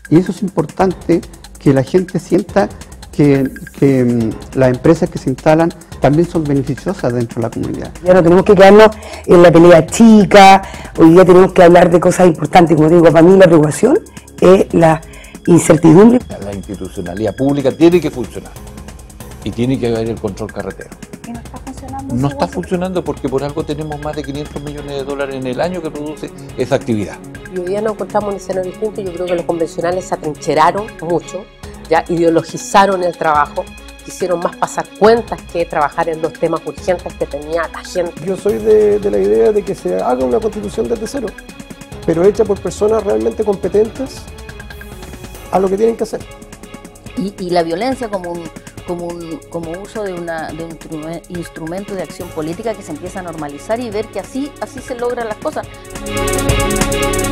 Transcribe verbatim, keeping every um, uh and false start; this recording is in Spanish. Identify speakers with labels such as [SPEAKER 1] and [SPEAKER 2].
[SPEAKER 1] Y eso es importante, que la gente sienta que, que um, las empresas que se instalan también son beneficiosas dentro de la comunidad.
[SPEAKER 2] Ya no tenemos que quedarnos en la pelea chica, hoy día tenemos que hablar de cosas importantes. Como digo, para mí la preocupación es la incertidumbre.
[SPEAKER 3] La institucionalidad pública tiene que funcionar y tiene que haber el control carretero.
[SPEAKER 4] ¿Y no está funcionando?
[SPEAKER 3] No está funcionando porque por algo tenemos más de quinientos millones de dólares en el año que produce esa actividad.
[SPEAKER 5] Y hoy día nos encontramos en un escenario distinto. Yo creo que los convencionales se atrincheraron mucho, ya ideologizaron el trabajo, quisieron más pasar cuentas que trabajar en los temas urgentes que tenía la gente.
[SPEAKER 6] Yo soy de, de la idea de que se haga una constitución desde cero, pero hecha por personas realmente competentes a lo que tienen que hacer.
[SPEAKER 7] Y, y la violencia como un, como un como uso de, una, de un instrumento de acción política que se empieza a normalizar y ver que así, así se logran las cosas.